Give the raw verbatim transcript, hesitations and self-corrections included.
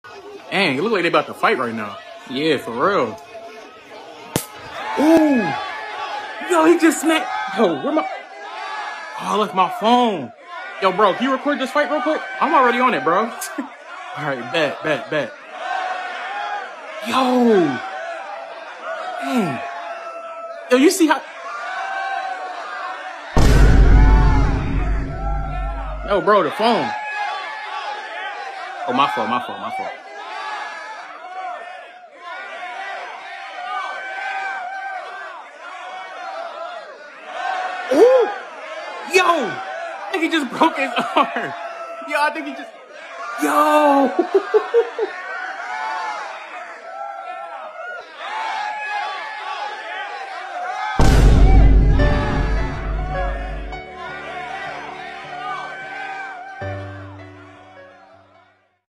Dang, it look like they about to fight right now. Yeah, for real. Ooh. Yo, he just smacked. Yo, where my... Oh, I left my phone. Yo, bro, can you record this fight real quick? I'm already on it, bro. All right, bet, bet, bet. Yo. Dang. Yo, you see how... Yo, bro, the phone. Oh, my fault, my fault, my fault. Ooh! Yo! I think he just broke his arm. Yo, I think he just... Yo!